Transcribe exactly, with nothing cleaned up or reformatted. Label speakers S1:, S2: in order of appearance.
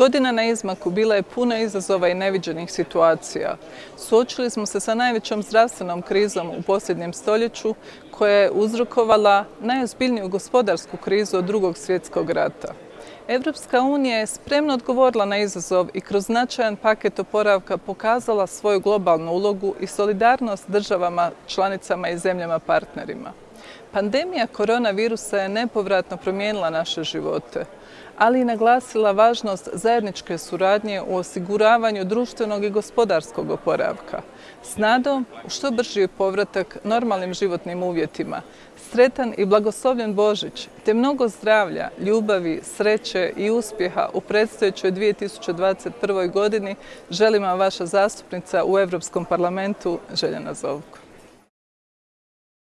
S1: Godina na izmaku bila je puna izazova i neviđenih situacija. Suočili smo se sa najvećom zdravstvenom krizom u posljednjem stoljeću koja je uzrokovala najozbiljniju gospodarsku krizu od Drugog svjetskog rata. Evropska unija je spremno odgovorila na izazov i kroz značajan paket oporavka pokazala svoju globalnu ulogu i solidarnost državama, članicama i zemljama partnerima. Pandemija koronavirusa je nepovratno promijenila naše živote, ali i naglasila važnost zajedničke suradnje u osiguravanju društvenog i gospodarskog oporavka, s nadom u što brži povratak normalnim životnim uvjetima, sretan i blagoslovljen Božić, te mnogo zdravlja, ljubavi, sreće i uspjeha u predstojećoj dvije tisuće dvadeset prvoj godini želim vam vaša zastupnica u Europskom parlamentu Željana Zovko.